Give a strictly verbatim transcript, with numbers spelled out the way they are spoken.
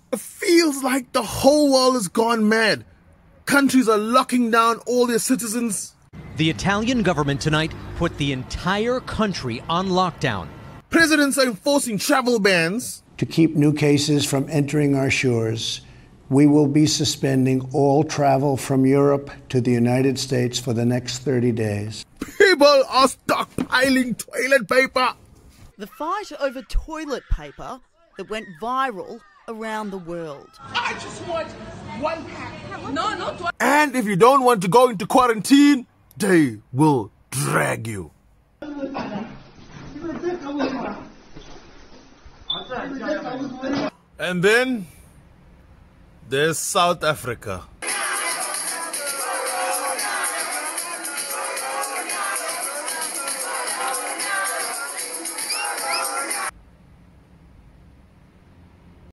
It feels like the whole world has gone mad. Countries are locking down all their citizens. The Italian government tonight put the entire country on lockdown. Presidents are enforcing travel bans. To keep new cases from entering our shores, we will be suspending all travel from Europe to the United States for the next thirty days. People are stockpiling toilet paper. The fight over toilet paper that went viral around the world. I just want one pack. No, no. Tw- and if you don't want to go into quarantine, they will drag you. And then there's South Africa.